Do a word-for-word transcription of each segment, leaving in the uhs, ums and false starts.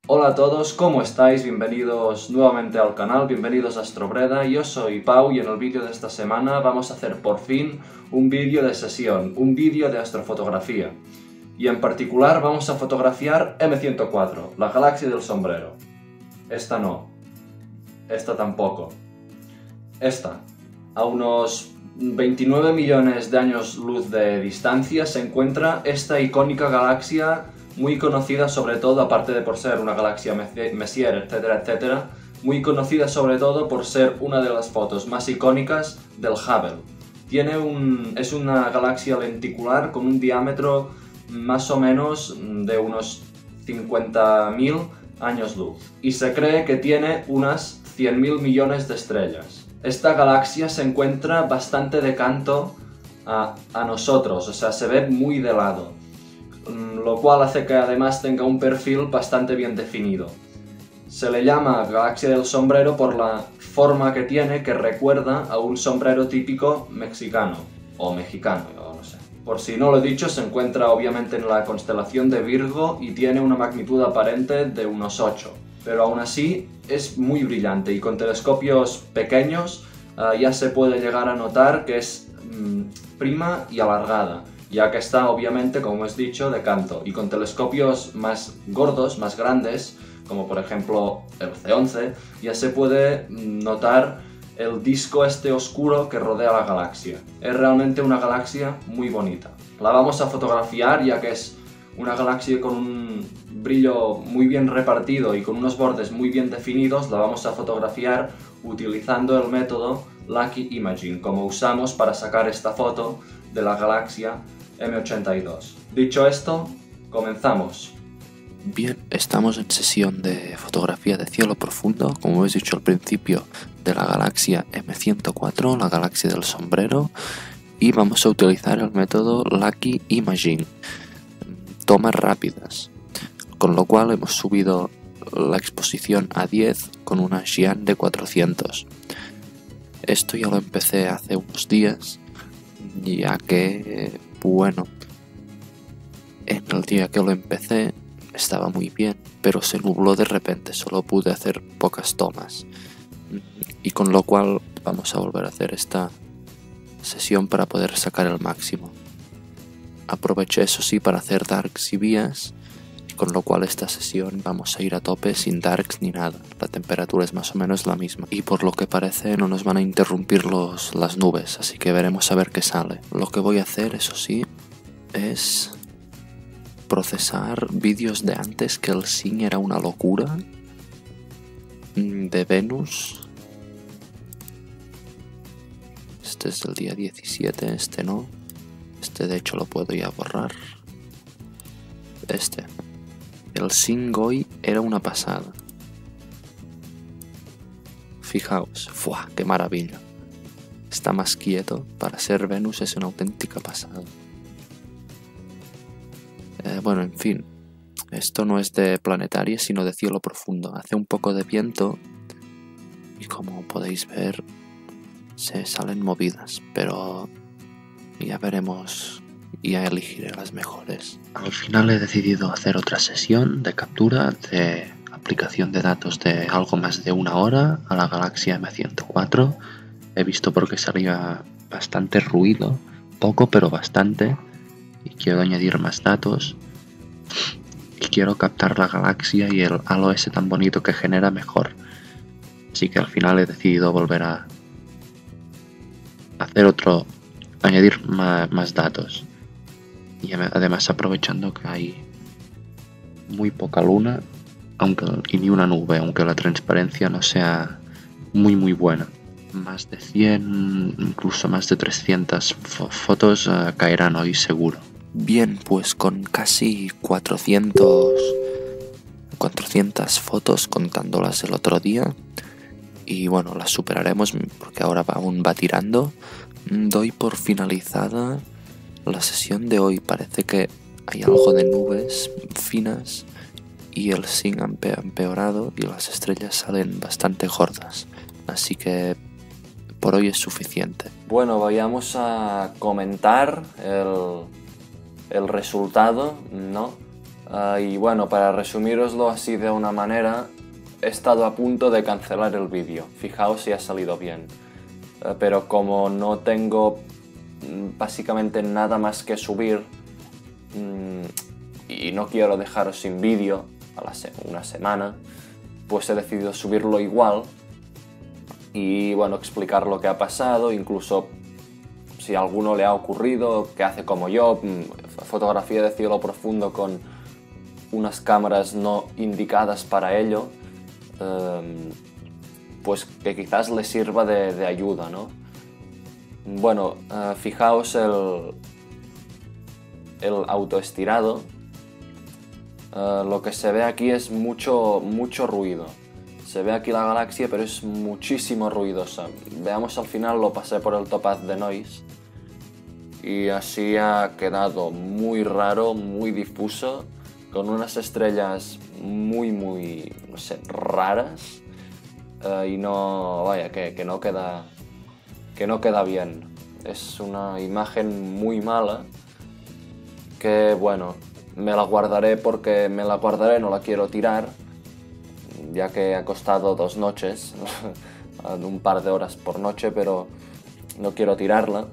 Hola a todos, ¿cómo estáis? Bienvenidos nuevamente al canal, bienvenidos a Astrobreda. Yo soy Pau y en el vídeo de esta semana vamos a hacer por fin un vídeo de sesión, un vídeo de astrofotografía. Y en particular vamos a fotografiar eme ciento cuatro, la galaxia del sombrero. Esta no, esta tampoco. Esta, a unos veintinueve millones de años luz de distancia, se encuentra esta icónica galaxia muy conocida sobre todo, aparte de por ser una galaxia Messier, etcétera, etcétera, muy conocida sobre todo por ser una de las fotos más icónicas del Hubble. Tiene un, es una galaxia lenticular con un diámetro más o menos de unos cincuenta mil años luz y se cree que tiene unas cien mil millones de estrellas. Esta galaxia se encuentra bastante de canto a, a nosotros, o sea, se ve muy de lado, lo cual hace que además tenga un perfil bastante bien definido. Se le llama galaxia del sombrero por la forma que tiene, que recuerda a un sombrero típico mexicano, o mexicano, o no sé. Por si no lo he dicho, se encuentra obviamente en la constelación de Virgo y tiene una magnitud aparente de unos ocho. Pero aún así es muy brillante y con telescopios pequeños uh, ya se puede llegar a notar que es mmm, prima y alargada, ya que está obviamente, como os he dicho, de canto, y con telescopios más gordos, más grandes, como por ejemplo el ce once, ya se puede notar el disco este oscuro que rodea la galaxia. Es realmente una galaxia muy bonita. La vamos a fotografiar ya que es una galaxia con un brillo muy bien repartido y con unos bordes muy bien definidos. La vamos a fotografiar utilizando el método Lucky Imaging, como usamos para sacar esta foto de la galaxia eme ochenta y dos. Dicho esto, comenzamos. Bien, estamos en sesión de fotografía de cielo profundo, como habéis dicho al principio, de la galaxia eme ciento cuatro, la galaxia del sombrero, y vamos a utilizar el método Lucky Imaging, tomas rápidas, con lo cual hemos subido la exposición a diez con una Xian de cuatrocientos. Esto ya lo empecé hace unos días, ya que, bueno, en el día que lo empecé estaba muy bien, pero se nubló de repente, solo pude hacer pocas tomas, y con lo cual vamos a volver a hacer esta sesión para poder sacar el máximo. Aproveché eso sí para hacer darks y vías, con lo cual esta sesión vamos a ir a tope sin darks ni nada. La temperatura es más o menos la misma y por lo que parece no nos van a interrumpir los, las nubes, así que veremos a ver qué sale. Lo que voy a hacer, eso sí, es procesar vídeos de antes, que el sync era una locura, de Venus. Este es del día diecisiete, este no. Este de hecho lo puedo ya borrar. Este. El sync hoy era una pasada. Fijaos, ¡fua! ¡Qué maravilla! Está más quieto, para ser Venus es una auténtica pasada. Eh, bueno, en fin, esto no es de planetaria sino de cielo profundo. Hace un poco de viento y como podéis ver se salen movidas, pero ya veremos y ya elegiré las mejores. Al final he decidido hacer otra sesión de captura de aplicación de datos de algo más de una hora a la galaxia eme ciento cuatro. He visto porque salía bastante ruido, poco pero bastante, y quiero añadir más datos y quiero captar la galaxia y el halo ese tan bonito que genera mejor. Así que al final he decidido volver a hacer otro, añadir más, más datos. Y además aprovechando que hay muy poca luna, aunque y ni una nube, aunque la transparencia no sea muy muy buena. Más de cien, incluso más de trescientas fo fotos uh, caerán hoy seguro. Bien, pues con casi cuatrocientos, cuatrocientas fotos contándolas el otro día, y bueno, las superaremos porque ahora aún va tirando, doy por finalizada la sesión de hoy. Parece que hay algo de nubes finas y el sync ha empeorado y las estrellas salen bastante gordas, así que por hoy es suficiente. Bueno, vayamos a comentar el, el resultado, ¿no? Uh, y bueno, para resumiroslo así de una manera, he estado a punto de cancelar el vídeo. Fijaos si ha salido bien. Uh, pero como no tengo básicamente nada más que subir mmm, y no quiero dejaros sin vídeo a la se una semana, pues he decidido subirlo igual y bueno, explicar lo que ha pasado, incluso si a alguno le ha ocurrido, que hace como yo, fotografía de cielo profundo con unas cámaras no indicadas para ello, eh, pues que quizás le sirva de, de ayuda, ¿no? Bueno, eh, fijaos el, el autoestirado. Uh, lo que se ve aquí es mucho, mucho ruido. Se ve aquí la galaxia, pero es muchísimo ruidosa. Veamos al final, lo pasé por el topaz de noise y así ha quedado muy raro, muy difuso, con unas estrellas muy, muy, no sé, raras uh, y no, vaya, que, que no queda, que no queda bien. Es una imagen muy mala que, bueno, me la guardaré porque me la guardaré, no la quiero tirar, ya que ha costado dos noches, un par de horas por noche, pero no quiero tirarla.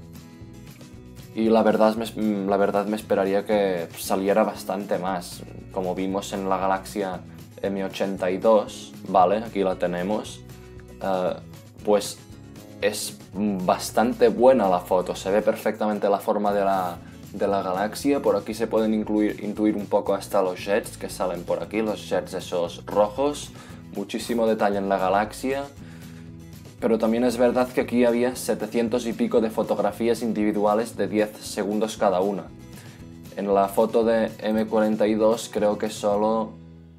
Y la verdad, me, la verdad me esperaría que saliera bastante más, como vimos en la galaxia eme ochenta y dos, ¿vale? Aquí la tenemos, uh, pues es bastante buena la foto, se ve perfectamente la forma de la, de la galaxia. Por aquí se pueden incluir, intuir un poco hasta los jets que salen por aquí, los jets esos rojos, muchísimo detalle en la galaxia. Pero también es verdad que aquí había setecientos y pico de fotografías individuales de diez segundos cada una. En la foto de eme cuarenta y dos creo que solo,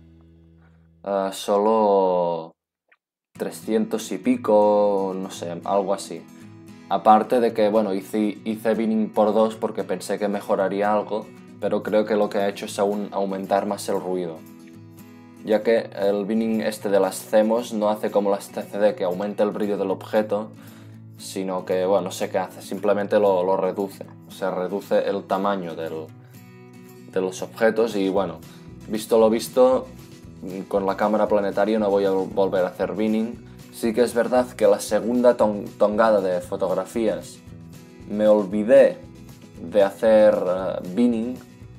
uh, solo trescientos y pico, no sé, algo así. Aparte de que, bueno, hice, hice binning por dos porque pensé que mejoraría algo, pero creo que lo que ha hecho es aún aumentar más el ruido. Ya que el binning este de las CMOS no hace como las te ce de, que aumenta el brillo del objeto, sino que, bueno, no sé qué hace, simplemente lo, lo reduce. O sea, reduce el tamaño del, de los objetos y, bueno, visto lo visto, con la cámara planetaria no voy a volver a hacer binning. Sí que es verdad que la segunda ton tongada de fotografías me olvidé de hacer uh, binning.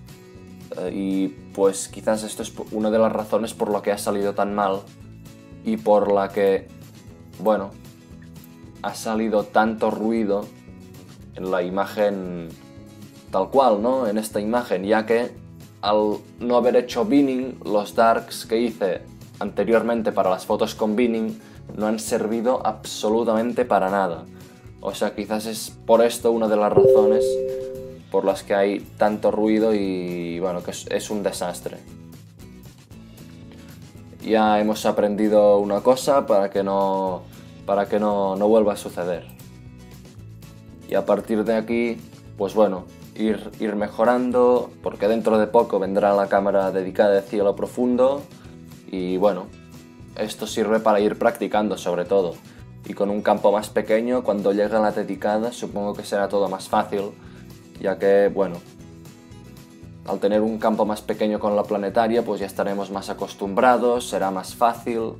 Y pues quizás esto es una de las razones por la que ha salido tan mal y por la que, bueno, ha salido tanto ruido en la imagen tal cual, ¿no? En esta imagen, ya que al no haber hecho binning, los darks que hice anteriormente para las fotos con binning no han servido absolutamente para nada. O sea, quizás es por esto una de las razones por las que hay tanto ruido y, bueno, que es, es un desastre. Ya hemos aprendido una cosa para que no, para que no, no vuelva a suceder. Y a partir de aquí, pues bueno, ir, ir mejorando, porque dentro de poco vendrá la cámara dedicada de cielo profundo y, bueno, esto sirve para ir practicando sobre todo. Y con un campo más pequeño, cuando llegue la dedicada, supongo que será todo más fácil, ya que, bueno, al tener un campo más pequeño con la planetaria, pues ya estaremos más acostumbrados, será más fácil.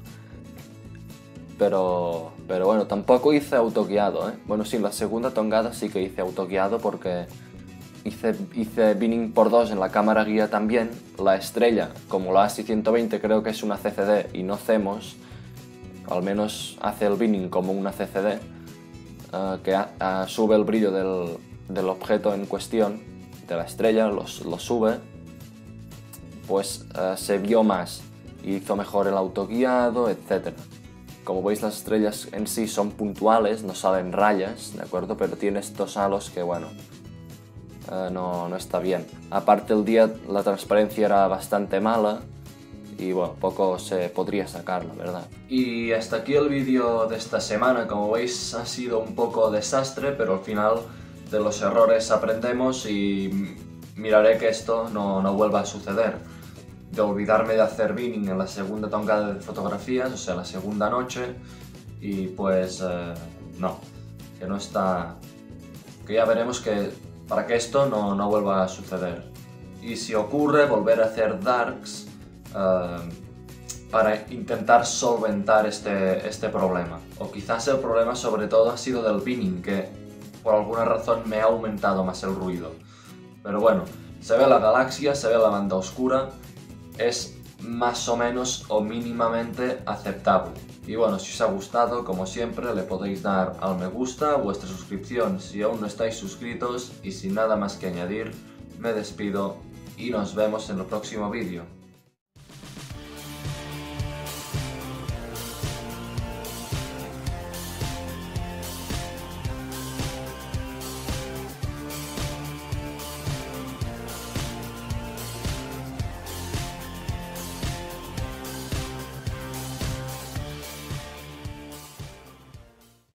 Pero, pero bueno, tampoco hice autoguiado, ¿eh? Bueno, sí, la segunda tongada sí que hice autoguiado porque hice, hice binning por dos en la cámara guía también. La estrella, como la ASI ciento veinte creo que es una ce ce de y no CMOS, al menos hace el binning como una ce ce de, uh, que uh, sube el brillo del, del objeto en cuestión, de la estrella, los, lo sube, pues uh, se vio más, hizo mejor el autoguiado, etcétera. Como veis, las estrellas en sí son puntuales, no salen rayas, ¿de acuerdo? Pero tiene estos halos que, bueno, uh, no, no está bien. Aparte, el día la transparencia era bastante mala y, bueno, poco se podría sacar, la verdad. Y hasta aquí el vídeo de esta semana. Como veis, ha sido un poco desastre, pero al final de los errores aprendemos y miraré que esto no, no vuelva a suceder. De olvidarme de hacer binning en la segunda tongada de fotografías, o sea, la segunda noche, y pues eh, no, que no está, que ya veremos que para que esto no, no vuelva a suceder. y si ocurre volver a hacer darks uh, para intentar solventar este, este problema. O quizás el problema sobre todo ha sido del binning, que por alguna razón me ha aumentado más el ruido. Pero bueno, se ve la galaxia, se ve la banda oscura, es más o menos o mínimamente aceptable. Y bueno, si os ha gustado, como siempre, le podéis dar al me gusta, vuestra suscripción si aún no estáis suscritos, y sin nada más que añadir, me despido y nos vemos en el próximo vídeo.